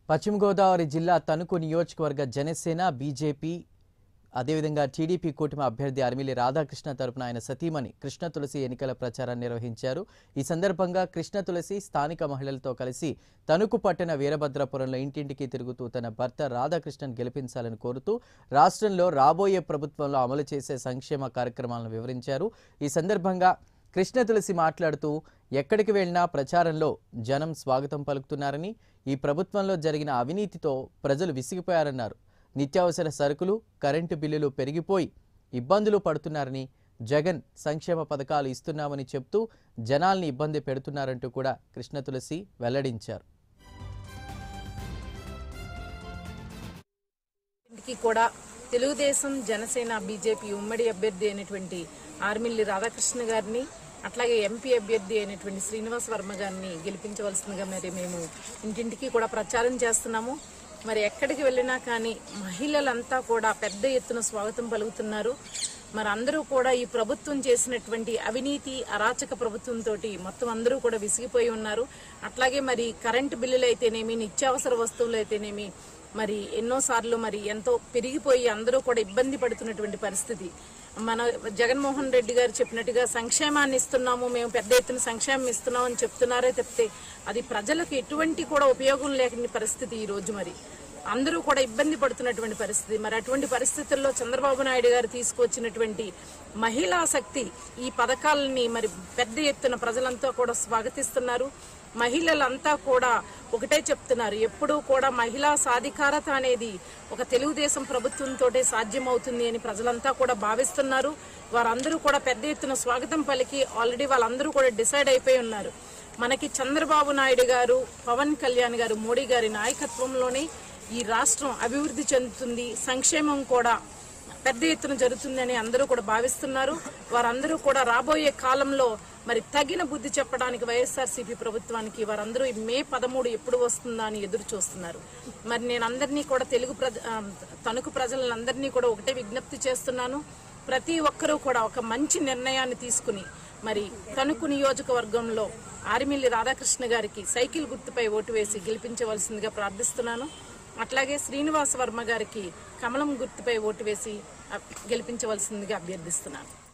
పశ్చిమ గోదావరి జిల్లా తణుకు నియోజకవర్గ జనసేన బీజేపీ అదేవిధంగా టీడీపీ కూటమి అభ్యర్థి అరిమిల్లి రాధాకృష్ణ తరపున ఆయన సతీమణి కృష్ణ తులసి ఎన్నికల ప్రచారాన్ని నిర్వహించారు. ఈ సందర్భంగా కృష్ణ తులసి స్థానిక మహిళలతో కలిసి తణుకు పట్టణ వీరభద్రపురంలో ఇంటింటికి తిరుగుతూ తన భర్త రాధాకృష్ణను గెలిపించాలని కోరుతూ రాష్ట్రంలో రాబోయే ప్రభుత్వంలో అమలు చేసే సంక్షేమ కార్యక్రమాలను వివరించారు. ఈ సందర్భంగా కృష్ణ తులసి మాట్లాడుతూ ఎక్కడికి వెళ్లినా ప్రచారంలో జనం స్వాగతం పలుకుతున్నారని, ఈ ప్రభుత్వంలో జరిగిన అవినీతితో ప్రజలు విసిగిపోయారన్నారు. నిత్యావసర సరుకులు, కరెంటు బిల్లులు పెరిగిపోయి ఇబ్బందులు పడుతున్నారని, జగన్ సంక్షేమ పథకాలు ఇస్తున్నామని చెప్తూ జనాల్ని ఇబ్బంది పెడుతున్నారంటూ కూడా కృష్ణ తులసి వెల్లడించారు. తెలుగుదేశం, జనసేన, బీజేపీ ఉమ్మడి అభ్యర్థి అయినటువంటి అరిమిల్లి రాధాకృష్ణ గారిని, అట్లాగే ఎంపీ అభ్యర్థి అయినటువంటి శ్రీనివాస్ వర్మ గారిని గెలిపించవలసిందిగా మరి మేము ఇంటింటికి కూడా ప్రచారం చేస్తున్నాము. మరి ఎక్కడికి వెళ్ళినా కానీ మహిళలంతా కూడా పెద్ద ఎత్తున స్వాగతం పలుకుతున్నారు. మరి అందరూ కూడా ఈ ప్రభుత్వం చేసినటువంటి అవినీతి అరాచక ప్రభుత్వంతో మొత్తం అందరూ కూడా విసిగిపోయి ఉన్నారు. అట్లాగే మరి కరెంటు బిల్లులు అయితేనేమి, నిత్యావసర వస్తువులు అయితేనేమి మరి ఎన్నోసార్లు మరి ఎంతో పెరిగిపోయి అందరూ కూడా ఇబ్బంది పడుతున్నటువంటి పరిస్థితి. మన జగన్మోహన్ రెడ్డి గారు చెప్పినట్టుగా సంక్షేమాన్ని ఇస్తున్నాము, మేము పెద్ద ఎత్తున సంక్షేమం ఇస్తున్నాము అని చెప్తున్నారే తప్పితే అది ప్రజలకు ఎటువంటి కూడా ఉపయోగం లేని పరిస్థితి. ఈ రోజు మరి అందరూ కూడా ఇబ్బంది పడుతున్నటువంటి పరిస్థితి. మరి అటువంటి పరిస్థితుల్లో చంద్రబాబు నాయుడు గారు తీసుకొచ్చినటువంటి మహిళా శక్తి ఈ పథకాలని మరి పెద్ద ఎత్తున ప్రజలంతా కూడా స్వాగతిస్తున్నారు. మహిళలంతా కూడా ఒకటే చెప్తున్నారు, ఎప్పుడూ కూడా మహిళా సాధికారత అనేది ఒక తెలుగుదేశం ప్రభుత్వంతో సాధ్యమవుతుంది అని ప్రజలంతా కూడా భావిస్తున్నారు. వారందరూ కూడా పెద్ద ఎత్తున స్వాగతం పలికి ఆల్రెడీ వాళ్ళందరూ కూడా డిసైడ్ అయిపోయి ఉన్నారు. మనకి చంద్రబాబు నాయుడు గారు, పవన్ కళ్యాణ్ గారు, మోడీ గారి నాయకత్వంలోనే ఈ రాష్ట్రం అభివృద్ధి చెందుతుంది, సంక్షేమం కూడా పెద్ద ఎత్తున జరుగుతుందని అందరూ కూడా భావిస్తున్నారు. వారందరూ కూడా రాబోయే కాలంలో మరి తగిన బుద్ధి చెప్పడానికి వైఎస్ఆర్సీపీ ప్రభుత్వానికి వారందరూ మే 13 ఎప్పుడు వస్తుందా అని ఎదురు చూస్తున్నారు. మరి నేను అందరినీ కూడా తణుకు ప్రజలందరినీ కూడా ఒకటే విజ్ఞప్తి చేస్తున్నాను, ప్రతి ఒక్కరూ కూడా ఒక మంచి నిర్ణయాన్ని తీసుకుని మరి తణుకు నియోజకవర్గంలో అరిమిల్లి రాధాకృష్ణ గారికి సైకిల్ గుర్తుపై ఓటు వేసి గెలిపించవలసిందిగా ప్రార్థిస్తున్నాను. అట్లాగే శ్రీనివాస్ వర్మ గారికి కమలం గుర్తుపై ఓటు వేసి గెలిపించవలసిందిగా అభ్యర్థిస్తున్నాను.